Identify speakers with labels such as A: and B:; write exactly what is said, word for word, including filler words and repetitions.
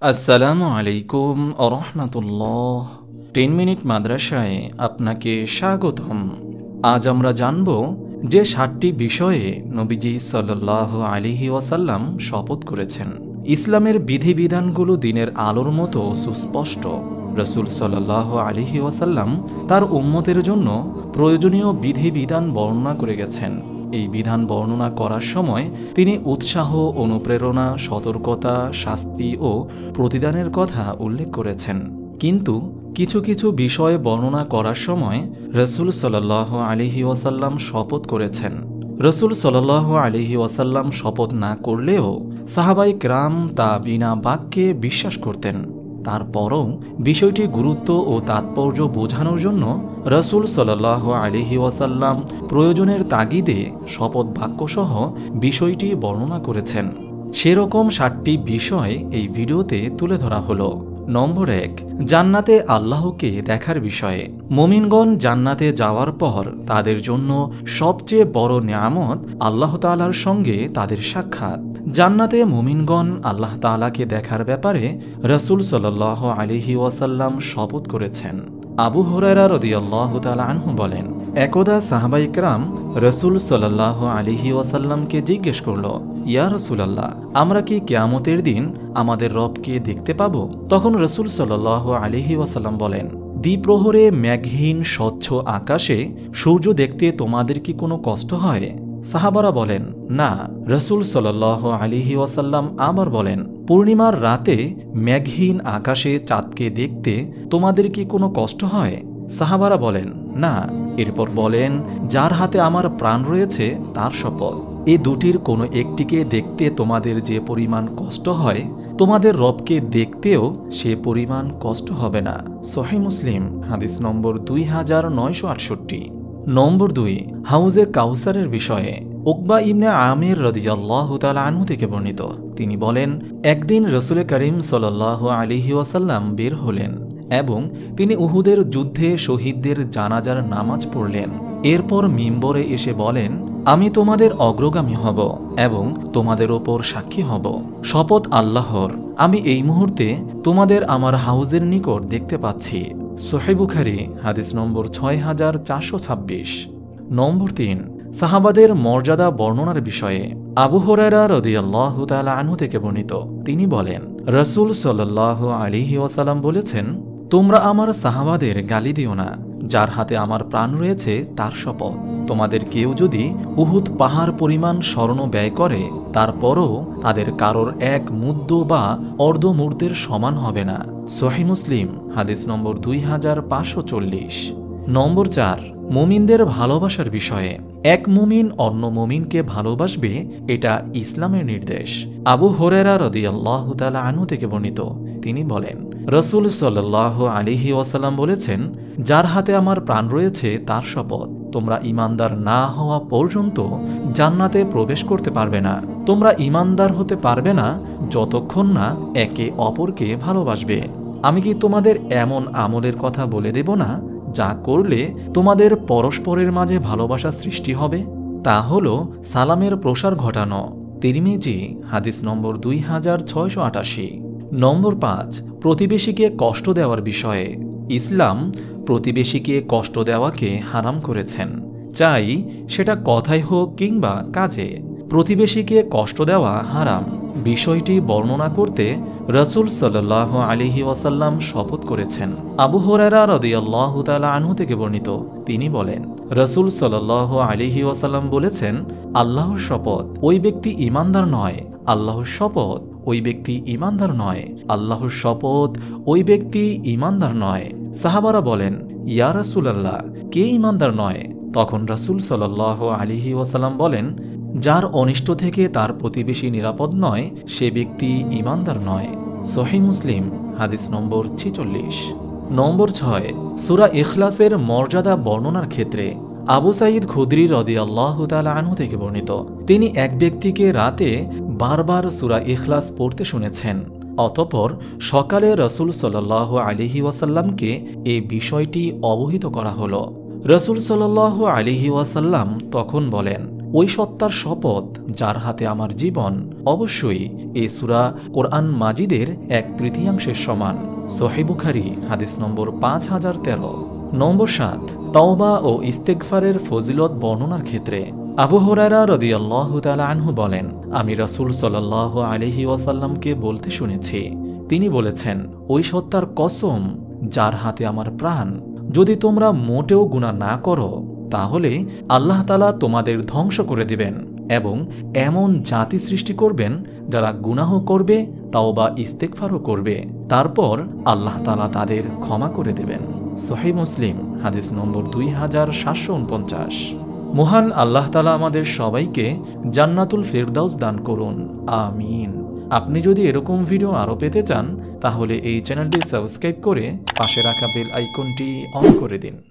A: আসসালামু আলাইকুম আরহামাতুল্লাহ। Ten minute মাদ্রাসায় আপনাকে স্বাগতম। আজ আমরা জানব যে ষাটটি বিষয়ে নবীজি সাল্লাল্লাহু আলাইহি ওয়াসাল্লাম শপথ করেছেন। ইসলামের বিধিবিধানগুলো দিনের আলোর মতো সুস্পষ্ট। রাসূল সাল্লাল্লাহু আলাইহি ওয়াসাল্লাম তার উম্মতের জন্য প্রয়োজনীয় বিধিবিধান বর্ণনা করে গেছেন। এই বিধান বর্ণনা করার সময় তিনি উৎসাহ, অনুপ্রেরণা, সতর্কতা, শাস্তি ও প্রতিদানের কথা উল্লেখ করেছেন। কিন্তু কিছু কিছু বিষয় বর্ণনা করার সময় রাসূল সাল্লাল্লাহু আলাইহি ওয়াসাল্লাম শপথ করেছেন। রাসূল সাল্লাল্লাহু আলাইহি ওয়াসাল্লাম শপথ না করলেও সাহাবায়ে কেরাম তা বিনা বাক্যে বিশ্বাস করতেন। তারপরও বিষয়টি গুরুত্ব ও তাৎপর্য বোঝানোর জন্য রাসূল সাল্লাল্লাহু আলাইহি ওয়াসাল্লাম প্রয়োজনের তাগিদে শপথ বাক্যসহ বিষয়টি বর্ণনা করেছেন। সেরকম ষাটটি বিষয় এই ভিডিওতে তুলে ধরা হলো। নম্বর এক, জান্নাতে আল্লাহকে দেখার বিষয়ে। মুমিনগণ জান্নাতে যাওয়ার পর তাদের জন্য সবচেয়ে বড় নিয়ামত আল্লাহ তাআলার সঙ্গে তাদের সাক্ষাৎ। জান্নাতে মুমিনগণ আল্লাহ তাআলাকে দেখার ব্যাপারে রাসূল সাল্লাল্লাহু আলাইহি ওয়াসাল্লাম শপথ করেছেন। আবু হুরায়রা রাদিয়াল্লাহু তাআলা আনহু বলেন, একদা সাহাবায়ে কেরাম রাসূল সাল্লাল্লাহু আলাইহি ওয়াসাল্লামকে জিজ্ঞেস করল, ইয়া রাসূলুল্লাহ, আমরা কি কিয়ামতের দিন আমাদের রবকে দেখতে পাব? তখন রাসূল সাল্লাল্লাহু আলাইহি ওয়াসাল্লাম বলেন, দ্বিপ্রহরে মেঘহীন স্বচ্ছ আকাশে সূর্য দেখতে তোমাদের কি কোনো কষ্ট হয়? সাহাবারা বলেন, না। রাসূল সাল্লাল্লাহু আলাইহি ওয়াসাল্লাম আবার বলেন, পূর্ণিমার রাতে মেঘহীন আকাশে চাঁদকে দেখতে তোমাদের কি কোনো কষ্ট হয়? সাহাবারা বলেন, না। এরপর বলেন, যার হাতে আমার প্রাণ রয়েছে তার শপথ, এ দুটির কোনো একটিকে দেখতে তোমাদের যে পরিমাণ কষ্ট হয়, তোমাদের রবকে দেখতেও সে পরিমাণ কষ্ট হবে না। সহিহ মুসলিম, হাদিস নম্বর দুই হাজার নয়শো আটষট্টি। নম্বর দুই, হাউজে কাউসারের বিষয়ে। উকবা ইবনে আমির রাদিয়াল্লাহু তাআলা আনহু থেকে বর্ণিত, তিনি বলেন, একদিন রাসূল করিম সাল্লাল্লাহু আলাইহি ওয়াসাল্লাম বের হলেন এবং তিনি উহুদের যুদ্ধে শহীদদের জানাজার নামাজ পড়লেন। এরপর মিম্বরে এসে বলেন, আমি তোমাদের অগ্রগামী হব এবং তোমাদের ওপর সাক্ষী হব। শপথ আল্লাহর, আমি এই মুহূর্তে তোমাদের আমার হাউজের নিকট দেখতে পাচ্ছি। সহিহ বুখারী, হাদিস নম্বর ছয় হাজার চারশো ছাব্বিশ। নম্বর তিন, সাহাবাদের মর্যাদা বর্ণনার বিষয়ে। আবু হুরায়রা রাদিয়াল্লাহু তাআলা আনহু থেকে বর্ণিত, তিনি বলেন, রাসূল সাল্লাল্লাহু আলাইহি ওয়াসাল্লাম বলেছেন, তোমরা আমার সাহাবাদের গালি দিও না, যার হাতে আমার প্রাণ রয়েছে তার শপথ। তোমাদের কেউ যদি উহুদ পাহাড় পরিমাণ স্বর্ণ ব্যয় করে, তারপরও তাদের কারোর এক মুদ্দ বা অর্ধমূর্তের সমান হবে না। সহিহ মুসলিম, হাদিস নম্বর দুই হাজার পাঁচশো চল্লিশ। নম্বর চার, মুমিনদের ভালোবাসার বিষয়ে। এক মুমিন অন্য মুমিনকে ভালোবাসবে, এটা ইসলামের নির্দেশ। আবু হুরায়রা রাদিয়াল্লাহু তাআলা আনহু থেকে বর্ণিত, তিনি বলেন, রাসূল সাল্লাল্লাহু আলাইহি ওয়াসাল্লাম বলেছেন, যার হাতে আমার প্রাণ রয়েছে তার শপথ, তোমরা ঈমানদার না হওয়া পর্যন্ত জান্নাতে প্রবেশ করতে পারবে না। তোমরা ঈমানদার হতে পারবে না যতক্ষণ না একে অপরকে ভালোবাসবে। আমি কি তোমাদের এমন আমলের কথা বলে দেব না, যা করলে তোমাদের পরস্পরের মাঝে ভালোবাসা সৃষ্টি হবে? তা হল সালামের প্রসার ঘটানো। তিরমিজি, হাদিস নম্বর দুই হাজার ছয়শো আটাশি। নম্বর পাঁচ, প্রতিবেশীকে কষ্ট দেওয়ার বিষয়ে। ইসলাম প্রতিবেশীকে কষ্ট দেওয়াকে হারাম করেছেন, চাই সেটা কথায় হোক কিংবা কাজে। প্রতিবেশীকে কষ্ট দেওয়া হারাম বিষয়টি বর্ণনা করতে রাসূল সাল্লাল্লাহু আলাইহি ওয়াসাল্লাম শপথ করেছেন। আবু হুরায়রা রাদিয়াল্লাহু তাআলা আনহু থেকে বর্ণিত, তিনি বলেন, রাসূল সাল্লাল্লাহু আলাইহি ওয়াসাল্লাম বলেছেন, আল্লাহর শপথ, ওই ব্যক্তি ঈমানদার নয়। আল্লাহর শপথ, ওই ব্যক্তি ঈমানদার নয়। আল্লাহর শপথ, ওই ব্যক্তি ঈমানদার নয়। সাহাবারা বলেন, ইয়া রাসূলুল্লাহ, কে ঈমানদার নয়? তখন রাসূল সাল্লাল্লাহু আলাইহি ওয়াসাল্লাম বলেন, যার অনিষ্ট থেকে তার প্রতিবেশী নিরাপদ নয়, সে ব্যক্তি ঈমানদার নয়। সহিহ মুসলিম, হাদিস নম্বর ছেচল্লিশ। নম্বর ছয়, সূরা ইখলাসের মর্যাদা বর্ণনার ক্ষেত্রে। আবু সাঈদ খুদরি রাদিয়াল্লাহু তাআলা আনহু থেকে বর্ণিত, তিনি এক ব্যক্তিকে রাতে বারবার সূরা ইখলাস পড়তে শুনেছেন। অতঃপর সকালে রাসূল সাল্লাল্লাহু আলাইহি ওয়াসাল্লামকে এই বিষয়টি অবহিত করা হলো। রাসূল সাল্লাল্লাহু আলাইহি ওয়াসাল্লাম তখন বলেন, ওই সত্তার শপথ যার হাতে আমার জীবন, অবশ্যই এই সূরা কোরআন মাজিদের এক তৃতীয়াংশের সমান। সহিহ বুখারী হাদিস নম্বর পাঁচ হাজার তেরো। নম্বর সাত, তাওবা ও ইস্তেগফারের ফজিলত বর্ণনার ক্ষেত্রে আবু হুরায়রা রাদিয়াল্লাহু তাআলা আনহু বলেন, আমি রাসূল সাল্লাল্লাহু আলাইহি ওয়াসাল্লামকে বলতে শুনেছি, তিনি বলেছেন, ওই সত্তার কসম যার হাতে আমার প্রাণ, যদি তোমরা মোটেও গুনাহ না করো তাহলে আল্লাহ তাআলা তোমাদের ধ্বংস করে দিবেন এবং এমন জাতি সৃষ্টি করবেন যারা গুনাহ করবে, তাওবা ইস্তেগফারও করবে, তারপর আল্লাহ তাআলা তাদের ক্ষমা করে দেবেন। সহিহ মুসলিম হাদিস নম্বর দুই হাজার সাতশো উনপঞ্চাশ। মহান আল্লাহ তাআলা আমাদের সবাইকে জান্নাতুল ফেরদাউস দান করুন, আমিন। আপনি যদি এরকম ভিডিও আরও পেতে চান তাহলে এই চ্যানেলটি সাবস্ক্রাইব করে পাশে রাখা বেল আইকনটি অন করে দিন।